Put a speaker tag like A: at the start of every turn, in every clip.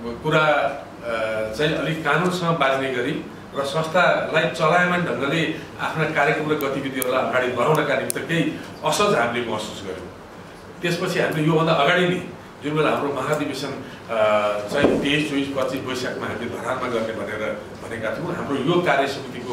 A: कुरा चाहिँ अलिक कानुनसँग बाँच्ने गरी र संस्थालाई चलायमान ढङ्गले आफ्ना कार्यक्रम र गतिविधिहरूलाई अगाडि बढाउनका निमित्त केही असहज हामीले महसुस गर्यौँ। त्यसपछि हामीले योभन्दा अगाडि नै जुन बेला हाम्रो महाधिवेशन चाहिँ 23, 24, 25 वैशाखमा हामीले धरानमा गर्ने भनेर भनेका थियौँ, हाम्रो यो कार्य समितिको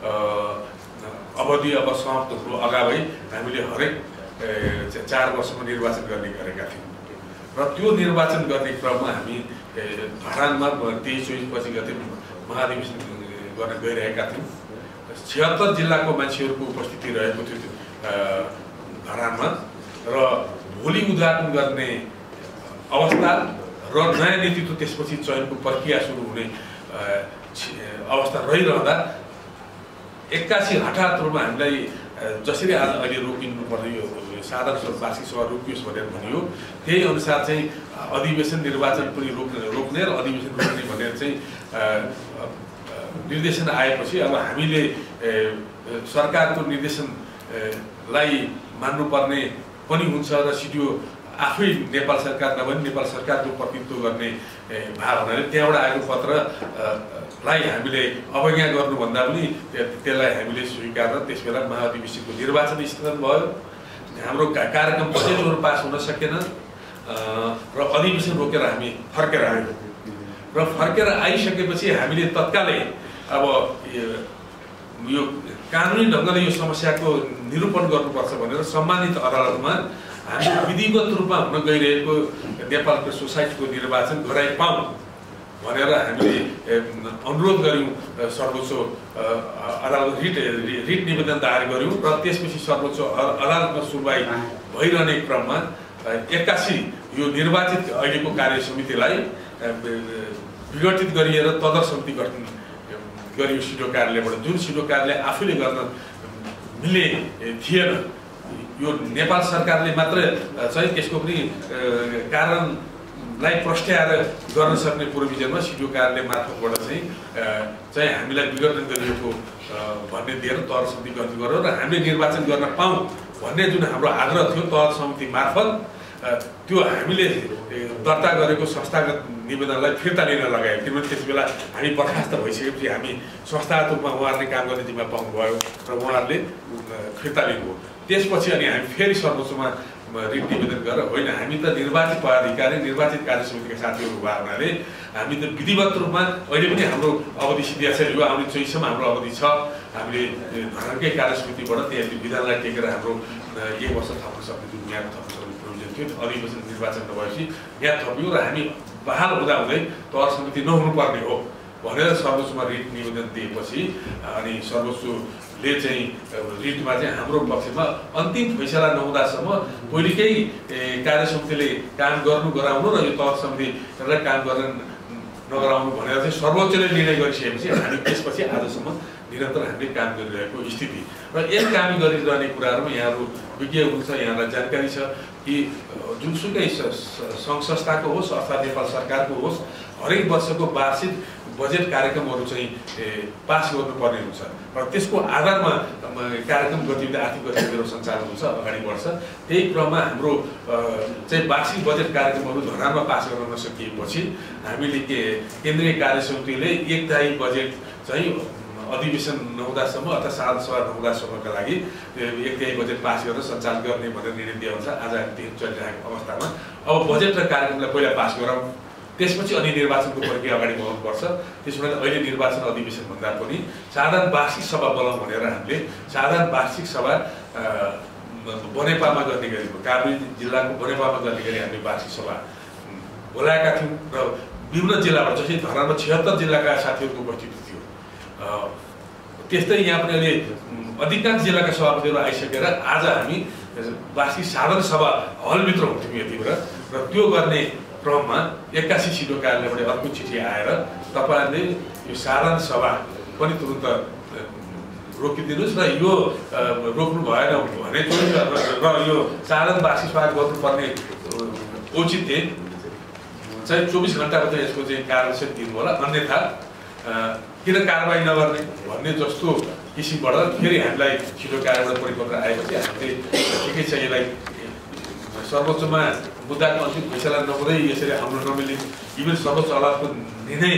A: अवधि अब समाप्त हुनु अगावै हामीले हरेक 4 वर्षमा निर्वाचन गर्ने गरेका थियौँ र त्यो निर्वाचन गर्ने क्रममा हामी धरानमा 23, 24, 25 गते महाधिवेशन गर्न गइरहेका थियौँ। 76 जिल्लाको मान्छेहरूको उपस्थिति रहेको थियो धरानमा र भोलि उद्घाटन गर्ने अवस्था र नयाँ नेतृत्व त्यसपछि चयनको प्रक्रिया सुरु हुने अवस्था रहिरहँदा 81 हठात रूपमा हामीलाई जसरी आज अहिले रोकिनु पर्ने यो साधारण वार्षिक सभा रोकियोस् भनेर भनियो, त्यही अनुसार चाहिँ अधिवेशन निर्वाचन पनि रोक्ने र अधिवेशन रोक्ने भनेर चाहिँ निर्देशन आएपछि अब हामीले सरकारको निर्देशनलाई मान्नुपर्ने पनि हुन्छ र सिडिओ आफै नेपाल सरकार नभए नेपाल सरकारको प्रतिनिधित्व गर्ने भाव हुनाले त्यहाँबाट आएको पत्रलाई हामीले अवज्ञा गर्नुभन्दा पनि त्यसलाई हामीले स्वीकार र त्यसबेला महाधिवेशनको निर्वाचन स्थगन भयो। हाम्रो कार्यक्रम बजेटहरू पास हुन सकेन र अधिवेशन रोकेर हामी फर्केर आयौँ र फर्केर आइसकेपछि हामीले तत्कालै अब यो कानुनी ढङ्गले यो समस्याको निरूपण गर्नुपर्छ भनेर सम्मानित अदालतमा हामी विधिवत रूपमा हुन गइरहेको नेपाल प्रेस सोसाइटीको निर्वाचन गराइपाऊँ भनेर हामीले अनुरोध गऱ्यौँ। सर्वोच्च अदालत रिट निवेदन दायर गऱ्यौँ र त्यसपछि सर्वोच्च अदालतमा सुनवाई भइरहने क्रममा 81 यो निर्वाचित अहिलेको कार्य समितिलाई विघटित गरिएर तदर समिति गठन गरियो सिडो कार्यालयबाट, जुन सिडो कार्यालय आफूले गर्न मिल्ने थिएन। यो नेपाल सरकारले मात्र चाहिँ त्यसको पनि कारणलाई प्रस्ट्याएर गर्न सक्ने प्रोभिजनमा सिडिओ कार्यालय मार्फतबाट चाहिँ हामीलाई विघटन गरिएको भन्ने दिएर तहर समिति गठन गर्यो र हामीले निर्वाचन गर्न पाऊँ भन्ने जुन हाम्रो आग्रह थियो तहर समिति मार्फत, त्यो हामीले दर्ता गरेको संस्थागत निवेदनलाई फिर्ता लिन लगायौँ। किनभने त्यस बेला हामी बर्खास्त भइसकेपछि हामी संस्थागत रूपमा उहाँहरूले काम गर्ने जिम्मा पाउनुभयो र उहाँहरूले फिर्ता लिनुभयो। त्यसपछि अनि हामी फेरि सर्वोच्चमा रिट निवेदन गरेर होइन, हामी त निर्वाचित पदाधिकारी निर्वाचित कार्य समितिका साथीहरू भए हुनाले हामी त विधिवत रूपमा अहिले पनि हाम्रो अवधि सिद्धिया छ, यो आउने 24सम्म हाम्रो अवधि छ। हामीले धरानकै कार्य समितिबाट त्यहाँ विधानलाई टेकेर हाम्रो 1 वर्ष थप्न सक्ने जुन म्याद थप्न सक्ने प्रोभिजन थियो, अधिवेशन निर्वाचन नभएपछि म्याद थपियो र हामी बहाल हुँदाहुँदै तहर समिति नहुनुपर्ने हो भनेर सर्वोच्चमा रिट निवेदन दिएपछि अनि सर्वोच्चले चाहिँ रिटमा चाहिँ हाम्रो पक्षमा अन्तिम फैसला नहुँदासम्म पहिलेकै कार्य समितिले काम गर्नु गराउनु र यो तहर समितिलाई काम गर्न नगराउनु भनेर चाहिँ सर्वोच्चले निर्णय गरिसकेपछि हामी त्यसपछि आजसम्म निरन्तर हामीले काम गरिरहेको स्थिति र यस काम गरिरहने कुराहरूमा यहाँहरू विज्ञ हुनुहुन्छ, यहाँलाई जानकारी छ कि जुनसुकै सङ्घ संस्थाको होस् अथवा नेपाल सरकारको होस् हरेक वर्षको वार्षिक बजेट कार्यक्रमहरू चाहिँ पास गर्नुपर्ने हुन्छ र त्यसको आधारमा कार्यक्रम गतिविधि आर्थिक गतिविधिहरू सञ्चालन हुन्छ, अगाडि बढ्छ। त्यही क्रममा हाम्रो चाहिँ वार्षिक बजेट कार्यक्रमहरू धरानमा पास गर्न नसकिएपछि हामीले केन्द्रीय कार्य समितिले 1 तिहाई बजेट चाहिँ अधिवेशन नहुँदासम्म अथवा साधारण सभा नहुँदासम्मका लागि 1 तिहाई बजेट पास गरेर सञ्चालन गर्ने भनेर निर्णय दिएअनुसार आज चलिरहेको अवस्थामा अब बजेट र कार्यक्रमलाई पहिला पास गराउँ, त्यसपछि अनि निर्वाचनको प्रक्रिया अगाडि बढाउनुपर्छ। त्यसो भने अहिले निर्वाचन अधिवेशन भन्दा पनि साधारण वार्षिक सभा बोलाउँ भनेर हामीले साधारण वार्षिक सभा बनेपामा गर्ने गरी काभ्रे जिल्लाको बनेपामा गर्ने गरी हामीले वार्षिक सभा बोलाएका थियौँ र विभिन्न जिल्लाबाट जस्तै धरानमा 76 जिल्लाका साथीहरूको उपस्थिति थियो। त्यस्तै यहाँ पनि अहिले अधिकांश जिल्लाका सभापतिहरू आइसकेर आज हामी वार्षिक साधारण सभा हलभित्र हुन्थ्यौँ यतिखेर र त्यो गर्ने क्रममा 81 सिडो कार्यालयबाट अर्को चिठी आएर तपाईँहरूले यो साधारण सभा पनि तुरुन्त रोकिदिनुहोस् र यो रोक्नु भएन भने र यो साधारण वार्षिक सभा गर्नुपर्ने औचित्य चाहिँ 24 घण्टाभित्र यसको चाहिँ कार्यान्वयन दिनु होला, अन्यथा किन कारबाही नगर्ने भन्ने जस्तो किसिमबाट फेरि हामीलाई छिटो कार्यबाट परिपत्र आएपछि हामीले ठिकै छ यसलाई सर्वोच्चमा मुद्दाको अन्तिम फैसला नहुँदै यसरी हाम्रो नमिल्ने इभन सर्वोच्च अदालतको निर्णय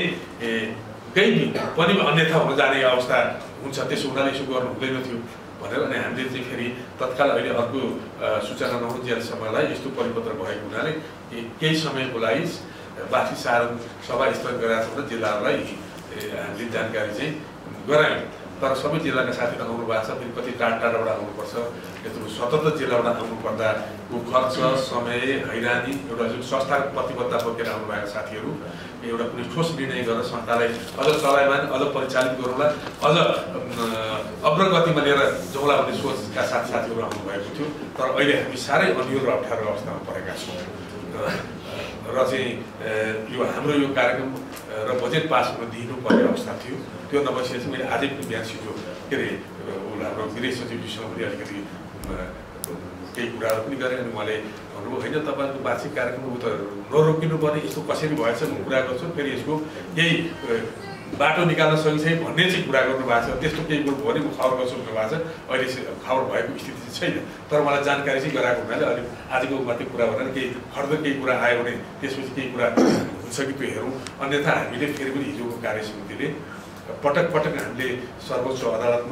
A: पनि अन्यथा हुन जाने अवस्था हुन्छ, त्यसो हुनाले यसो गर्नु हुँदैन थियो भनेर अनि हामीले चाहिँ फेरि तत्काल अहिले अर्को सूचना नहुन्जेलसम्मलाई यस्तो परिपत्र भएको हुनाले केही समयको लागि बाठी सारण सभा स्थगित गरेका छौँ र जिल्लाहरूलाई हामीले जानकारी चाहिँ गरायौँ। तर सबै जिल्लाका साथीहरू आउनु भएको छ, फेरि कति टाढाबाट आउनुपर्छ, यत्रो 77 जिल्लाबाट आउनुपर्दाको खर्च, समय, हैरानी, एउटा जुन संस्थाको प्रतिबद्धता बोकेर आउनुभएका साथीहरू एउटा कुनै ठोस निर्णय गरेर संस्थालाई अझ चलायमान, अझ परिचालित गरौँला, अझ अग्रगतिमा लिएर जाउँला भन्ने सोचका साथीहरू आउनुभएको थियो। तर अहिले हामी साह्रै अनिवार्य र अप्ठ्यारो अवस्थामा परेका छौँ र चाहिँ यो हाम्रो यो कार्यक्रम र बजेट पास हुन दिनुपर्ने अवस्था थियो। त्यो नभइसकेपछि मैले आजै पनि बिहान छिटो के अरे हाम्रो गृह सचिवजीसँग पनि अलिकति केही कुराहरू पनि गरेँ अनि उहाँले भन्नुभयो होइन तपाईँको वार्षिक कार्यक्रम त नरोकिनु पर्ने, यस्तो कसरी भएछ म कुरा गर्छु, फेरि यसको केही बाटो निकाल्न सकिन्छ भन्ने चाहिँ कुरा गर्नुभएको छ। त्यस्तो केही कुरो भने म खबर गर्छु भन्नुभएको छ। अहिले खबर भएको स्थिति चाहिँ छैन, तर मलाई जानकारी चाहिँ गराएको हुनाले अहिले आजको मात्रै कुरा भनेर केही फर्दर केही कुरा आयो भने त्यसपछि केही कुरा हुन्छ कि त्यो हेरौँ। अन्यथा हामीले फेरि पनि हिजोको कार्यसमितिले पटक पटक हामीले सर्वोच्च अदालतमा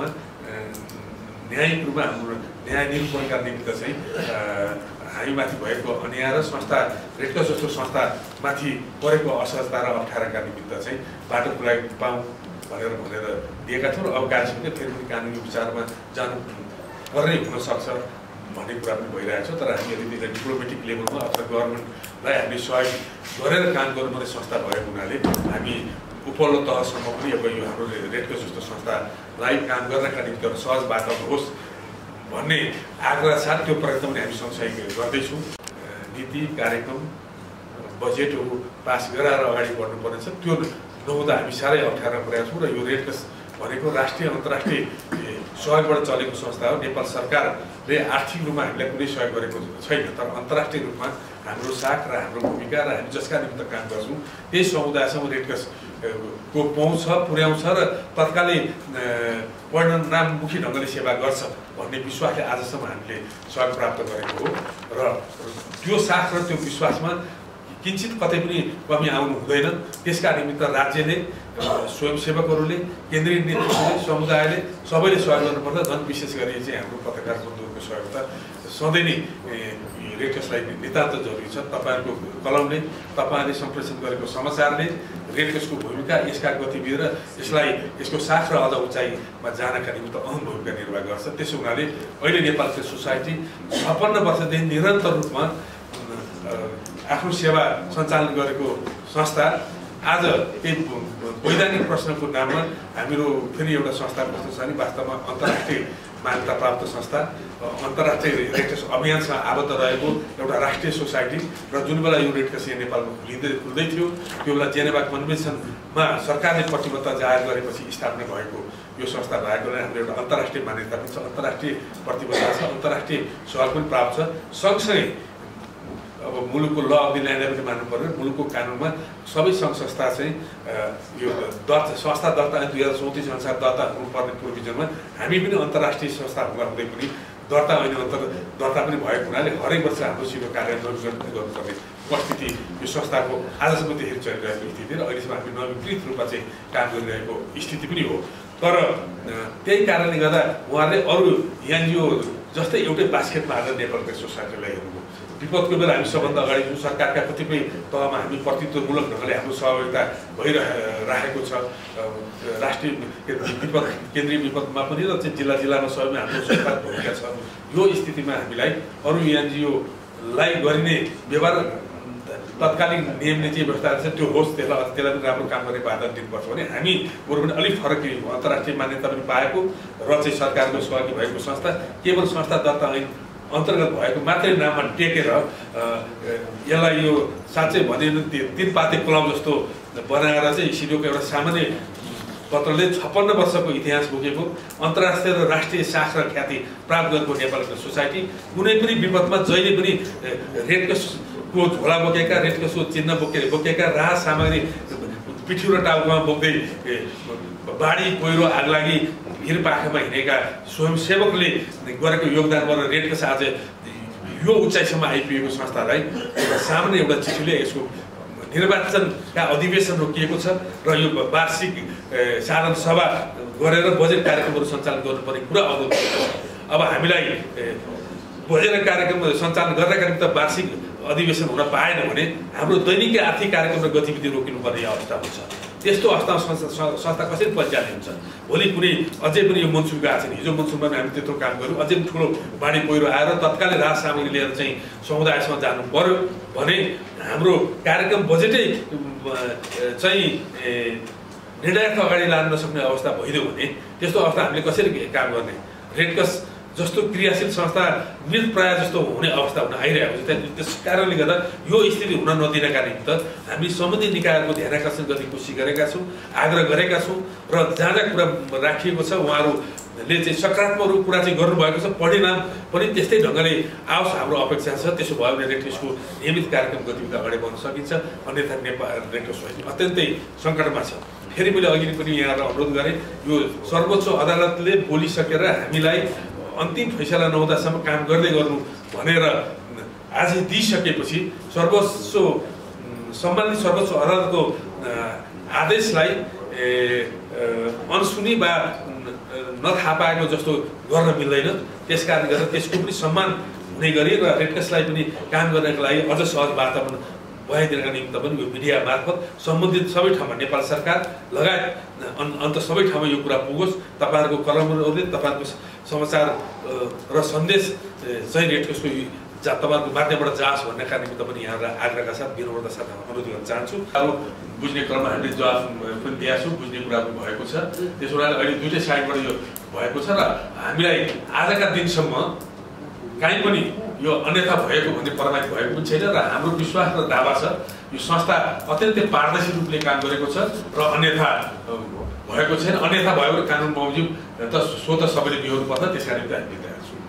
A: न्यायिक रूपमा हाम्रो न्याय निरूपणका निमित्त चाहिँ हामीमाथि भएको अन्याय र संस्था रेडक्रस जस्तो संस्थामाथि परेको असहजता र अप्ठ्याराका निमित्त चाहिँ बाटो खुलाइ पाऊँ भनेर दिएका थियौँ र अब कार्यसमितिले फेरि पनि कानुनी विचारमा जानु पर्ने हुनसक्छ भन्ने कुरा पनि भइरहेको छ। तर हामी यदि डिप्लोमेटिक लेभलमा अथवा गभर्मेन्टलाई हामीले सहयोग गरेर काम गर्नुपर्ने संस्था भएको हुनाले हामी उपल्लो तहसम्म पनि अब यो हाम्रो रेडक्रस जस्तो संस्थालाई काम गर्नका निम्ति एउटा सहज वातावरण होस् भन्ने आग्रह साथ त्यो प्रयत्न पनि हामी सँगसँगै गर्दैछौँ। नीति कार्यक्रम बजेटहरू पास गराएर अगाडि बढ्नुपर्नेछ, त्यो नहुँदा हामी साह्रै अप्ठ्यारो परेका छौँ। र यो रेडक्रस भनेको राष्ट्रिय अन्तर्राष्ट्रिय सहयोगबाट चलेको संस्था हो। नेपाल सरकारले आर्थिक रूपमा हामीलाई कुनै सहयोग गरेको छैन, तर अन्तर्राष्ट्रिय रूपमा हाम्रो साख र हाम्रो भूमिका र हामी जसका निमित्त काम गर्छौँ त्यही समुदायसम्म रेडक्रस को पहुँच पुर्याउँछ र तत्कालै परिणाममुखी ढङ्गले सेवा गर्छ भन्ने विश्वासले आजसम्म हामीले सहयोग प्राप्त गरेको हो। र त्यो साख र त्यो विश्वासमा किञ्चित कतै पनि कमी आउनु हुँदैन। त्यसका निमित्त राज्यले, स्वयंसेवकहरूले, केन्द्रीय नेतृत्वले, समुदायले सबैले सहयोग गर्नुपर्छ। झन् विशेष गरी चाहिँ हाम्रो पत्रकार बन्धुहरूको सहयोग त सधैँ नै रेडक्रसलाई नितान्त जरुरी छ। तपाईँहरूको कलमले, तपाईँहरूले सम्प्रेषण गरेको समाचारले रेडक्रसको भूमिका, यसका गतिविधि र यसको साख र अझ उचाइमा जानका निमित्त अहम भूमिका निर्वाह गर्छ। त्यसो हुनाले अहिले नेपाल प्रेस सोसाइटी 56 वर्षदेखि निरन्तर रूपमा आफ्नो सेवा सञ्चालन गरेको संस्था आज केही वैधानिक प्रश्नको नाममा हाम्रो फेरि एउटा संस्था कस्तो छ भने वास्तवमा अन्तर्राष्ट्रिय मान्यता प्राप्त संस्था, अन्तर्राष्ट्रिय रेडक्रस अभियानसँग आबद्ध रहेको एउटा राष्ट्रिय सोसाइटी र जुन बेला यो रेडक्रस यहाँ नेपालमा खुल्दै थियो त्यो बेला जेनेभा कन्भेन्सनमा सरकारले प्रतिबद्धता जाहेर गरेपछि स्थापना भएको यो संस्था भएकोले हाम्रो एउटा अन्तर्राष्ट्रिय मान्यता पनि छ, अन्तर्राष्ट्रिय प्रतिबद्धता छ, अन्तर्राष्ट्रिय सहयोग पनि प्राप्त छ। सँगसँगै अब मुलुकको ल अफ द ल्यान्डलाई पनि मान्नु पर्यो। मुलुकको कानुनमा सबै सङ्घ संस्था चाहिँ यो संस्था दर्ता 2034 अनुसार दर्ता हुनुपर्ने प्रोभिजनमा हामी पनि अन्तर्राष्ट्रिय संस्था हुँदै पनि दर्ता होइन दर्ता पनि भएको हुनाले हरेक वर्ष हाम्रो सिधो कार्यान्वयन गर्नुपर्ने उपस्थिति यो संस्थाको आजसम्म त्यसरी चलिरहेको स्थिति र अहिलेसम्म हामी नवीकृत रूपमा चाहिँ काम गरिरहेको स्थिति पनि हो। तर त्यही कारणले गर्दा उहाँहरूले अरू एनजिओ जस्तै एउटै बास्केटमा हालेर नेपाल प्रेस सोसाइटीलाई हेर्नुभयो। विपदको बेला हामी सबभन्दा अगाडि जुन सरकारका कतिपय तहमा हामी प्रतित्वमूलक ढङ्गले हाम्रो सहभागिता भइरहेको छ, राष्ट्रिय विपद, केन्द्रीय विपदमा पनि र चाहिँ जिल्लामा सबैमा हाम्रो सरकार भूमिका छ। यो स्थितिमा हामीलाई अरू एनजिओलाई गरिने व्यवहार तत्कालीन नियमले चाहिँ व्यवस्था छ त्यो होस्, त्यसलाई पनि राम्रो काम गर्ने बाधा दिनुपर्छ भने हामी बरु पनि अलिक फरक अन्तर्राष्ट्रिय मान्यता पनि पाएको र चाहिँ सरकारको सहयोगी भएको संस्था केवल संस्था दर्ता ऐन अन्तर्गत भएको मात्रै नाममा टेकेर यसलाई यो साँच्चै भने 3 पाते क्लब जस्तो बनाएर चाहिँ सिडोको एउटा सामान्य पत्रले 56 वर्षको इतिहास बोकेको अन्तर्राष्ट्रिय र राष्ट्रिय साख र ख्याति प्राप्त गरेको नेपाल प्रेस सोसाइटी कुनै पनि विपदमा जहिले पनि रेडक्रसको झोला बोकेका, रेडक्रसको चिन्ह बोकेका, राहत सामग्री पिठ्यू र टाउकोमा बोक्दै बाढी, पहिरो, आगलागी, भिरपाखामा हिँडेका स्वयंसेवकले गरेको योगदानबाट रेडक्रस आज यो उचाइसम्म आइपुगेको संस्थालाई एउटा सामान्य एउटा चिठीले यसको निर्वाचनका अधिवेशन रोकिएको छ र यो वार्षिक साधारण सभा गरेर बजेट कार्यक्रमहरू सञ्चालन गर्नुपर्ने कुरा अवगत छ। अब हामीलाई बजेट कार्यक्रम सञ्चालन गर्नका निम्ति वार्षिक अधिवेशन हुन पाएन भने हाम्रो दैनिक आर्थिक कार्यक्रम र गतिविधि रोकिनुपर्ने अवस्था हुन्छ। त्यस्तो अवस्थामा संस्था कसरी परिचालन हुन्छ? भोलि कुनै अझै पनि यो मनसुन गएको छैन, हिजो मनसुनमा हामी त्यत्रो काम गऱ्यौँ, अझै पनि ठुलो बाढी पहिरो आएर तत्कालै राहत सामग्री लिएर चाहिँ समुदायसँग जानु पर्यो भने हाम्रो कार्यक्रम बजेटै चाहिँ निर्णायक अगाडि लान नसक्ने अवस्था भइदियो भने त्यस्तो अवस्था हामीले कसरी काम गर्ने? रेडक्रस जस्तो क्रियाशील संस्था मृत प्राय जस्तो हुने अवस्था हुन आइरहेको छ। त्यस कारणले गर्दा यो स्थिति हुन नदिनका निमित्त हामी सम्बन्धित निकायहरूको ध्यानाकर्षण गर्ने कोसिस गरेका छौँ, आग्रह गरेका छौँ र जहाँ जहाँ कुरा राखिएको छ उहाँहरूले चाहिँ सकारात्मक कुरा चाहिँ गर्नुभएको छ। परिणाम पनि त्यस्तै ढङ्गले आओस् हाम्रो अपेक्षा छ। त्यसो भयो भने रेडक्रसको नियमित कार्यक्रम गतिविधि अगाडि बढ्न सकिन्छ, अन्यथा नेपाल रेडक्रस अत्यन्तै सङ्कटमा छ। फेरि मैले अघि पनि यहाँलाई अनुरोध गरेँ, यो सर्वोच्च अदालतले बोलिसकेर हामीलाई अन्तिम फैसला नहुँदासम्म काम गर्दै गर्नु भनेर आज दिइसकेपछि सम्बन्धित सर्वोच्च अदालतको आदेशलाई अनसुनी वा नथाहा पाएको जस्तो गर्न मिल्दैन। त्यस कारणले गर्दा त्यसको पनि सम्मान हुने गरी र रेडक्रसलाई पनि काम गर्नको लागि अझ सहज वातावरण बनाइदिनका निमित्त पनि यो मिडिया मार्फत सम्बन्धित सबै ठाउँमा नेपाल सरकार लगायत अन्त सबै ठाउँमा यो कुरा पुगोस्। तपाईँहरूको कलमहरूले तपाईँहरूको समाचार र सन्देश चाहिँ रेडक्रसको तपाईँहरूको माध्यमबाट जाओस् भन्नेका निमित्त पनि यहाँलाई आग्रहका साथ विनम्रता साथ अनुरोध गर्न चाहन्छु। अब बुझ्ने क्रममा हामीले जवाफ पनि दिएको छौँ, बुझ्ने कुरा पनि भएको छ। त्यसो हुनाले अहिले दुईटै साइडबाट यो भएको छ र हामीलाई आजका दिनसम्म काहीँ पनि यो अन्यथा भएको भन्ने प्रमाणित भएको पनि छैन र हाम्रो विश्वास र दावा छ यो संस्था अत्यन्तै पारदर्शी रूपले काम गरेको छ र अन्यथा भएको छैन। अन्यथा भयो भने कानुन बमोजिम त स्वतः सबैले बिहोर्नु पर्छ। त्यसका निम्ति हामी